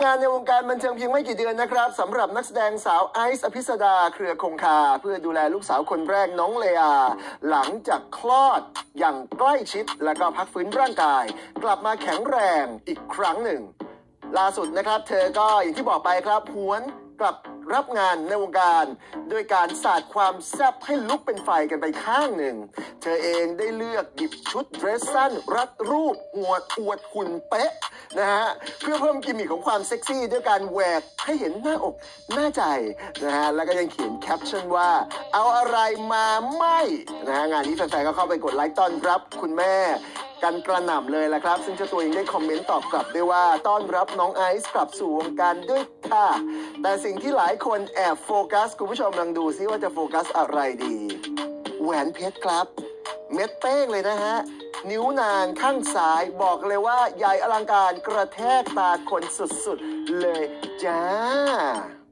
งานในวงการบันเทิงเพียงไม่กี่เดือนนะครับสำหรับนักแสดงสาวไอซ์อภิสดาเครือคงคาเพื่อดูแลลูกสาวคนแรกน้องเลอาหลังจากคลอดอย่างใกล้ชิดและก็พักฟื้นร่างกายกลับมาแข็งแรงอีกครั้งหนึ่งล่าสุดนะครับเธอก็อย่างที่บอกไปครับหวนกลับรับงานในวงการด้วยการสาดความแซ่บให้ลุกเป็นไฟกันไปข้างหนึ่งเธอเองได้เลือกหยิบชุดเดรสสั้นรัดรูปอวดหุ่นเป๊ะนะฮะเพื่อเพิ่มกิมมิคของความเซ็กซี่ด้วยการแหวกให้เห็นหน้าอกหน้าใจนะฮะแล้วก็ยังเขียนแคปชั่นว่าเอาอะไรมาไม่นะฮะงานนี้แฟนๆก็เข้าไปกดไลค์ต้อนรับคุณแม่กันกระหน่ำเลยละครับซึ่งเจ้าตัวเองได้คอมเมนต์ตอบกลับด้วยว่าต้อนรับน้องไอซ์กลับสู่วงการด้วยค่ะแต่สิ่งที่หลายคนแอบโฟกัสคุณผู้ชมลองดูซิว่าจะโฟกัสอะไรดีแหวนเพชรครับเม็ดเป้งเลยนะฮะนิ้วนางข้างซ้ายบอกเลยว่าใหญ่อลังการกระแทกตาคนสุดๆเลยจ้า